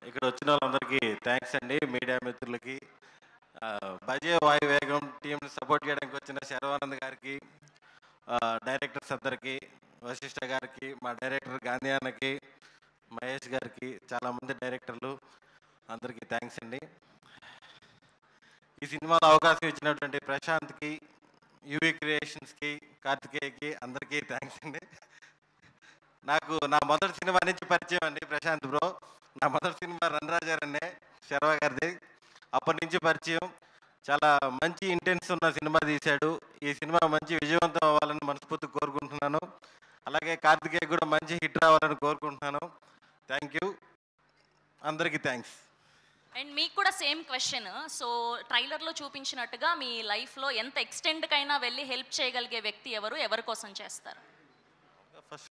ఇక్కడ వచ్చిన వాళ్ళందరికీ థ్యాంక్స్ అండి, మీడియా మిత్రులకి. బజే వాయువేగం టీంని సపోర్ట్ చేయడానికి వచ్చిన శర్వానంద్ గారికి, డైరెక్టర్స్ అందరికీ, వశిష్ఠ గారికి, మా డైరెక్టర్ గాంధీ అన్నకి, మహేష్ గారికి, చాలామంది డైరెక్టర్లు అందరికీ థ్యాంక్స్ అండి. ఈ సినిమాలో అవకాశం ఇచ్చినటువంటి ప్రశాంత్కి, యూవీ క్రియేషన్స్కి, కార్తికేయకి అందరికీ థ్యాంక్స్ అండి. నాకు నా మొదటి సినిమా నుంచి పరిచయం అండి ప్రశాంత్ బ్రో. నా మొదటి సినిమా రణరాజారన్నే, శర్వా గారిది. అప్పటి నుంచి పరిచయం. చాలా మంచి ఇంటెన్స్ ఉన్న సినిమా తీశాడు. ఈ సినిమా మంచి విజయవంతం అవ్వాలని మనస్ఫూర్తిగా కోరుకుంటున్నాను. అలాగే కార్తికేయ కూడా మంచి హిట్ రావాలని కోరుకుంటున్నాను. థ్యాంక్ యూ, అందరికీ థ్యాంక్స్. అండ్ మీకు కూడా సేమ్ క్వశ్చన్. సో ట్రైలర్లో చూపించినట్టుగా మీ లైఫ్లో ఎంత ఎక్స్టెండ్కైనా వెళ్ళి హెల్ప్ చేయగలిగే వ్యక్తి ఎవరు, ఎవరి కోసం చేస్తారు?